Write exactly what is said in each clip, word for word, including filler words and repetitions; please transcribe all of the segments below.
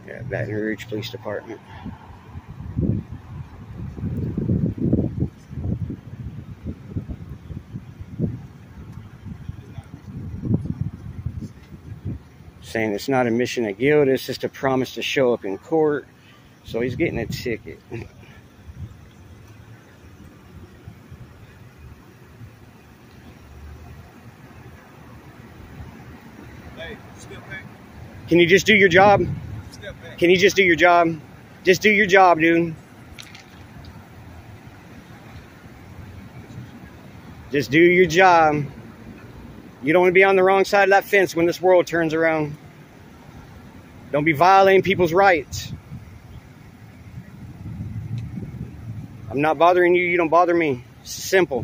Yeah, Baton Rouge Police Department. Saying it's not admission of guilt, it's just a promise to show up in court. So he's getting a ticket. Hey, step back. Can you just do your job? Step back. Can you just do your job? Just do your job, dude. Just do your job. You don't want to be on the wrong side of that fence when this world turns around. Don't be violating people's rights. I'm not bothering you, you don't bother me. It's simple.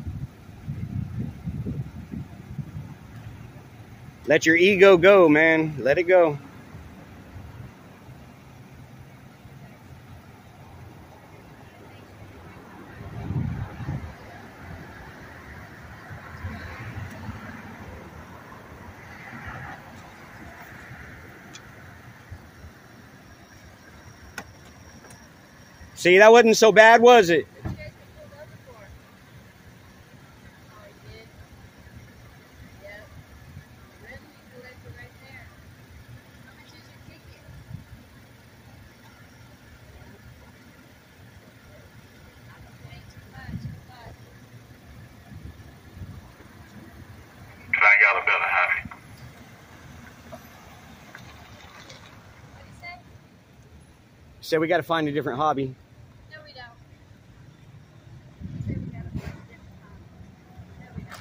Let your ego go, man. Let it go. See, that wasn't so bad, was it? Said we got to find a different hobby. No, we don't. We gotta find a different hobby. No, we don't.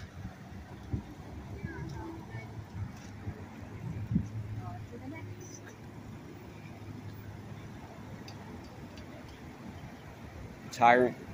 On to the next. Tyrant.